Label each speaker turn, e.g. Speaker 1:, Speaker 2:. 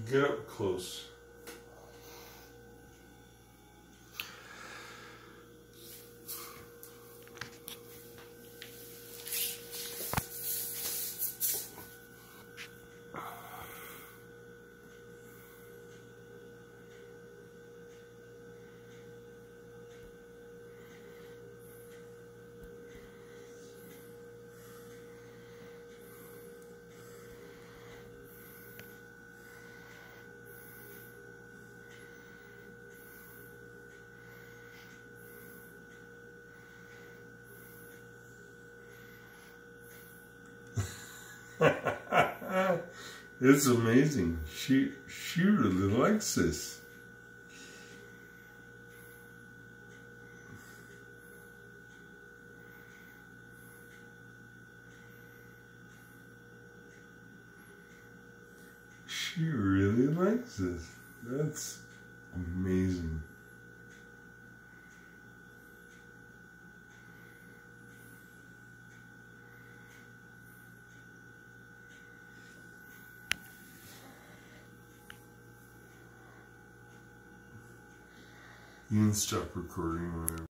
Speaker 1: Get up close. It's amazing. She really likes this. She really likes this. That's amazing. You can stop recording whenever.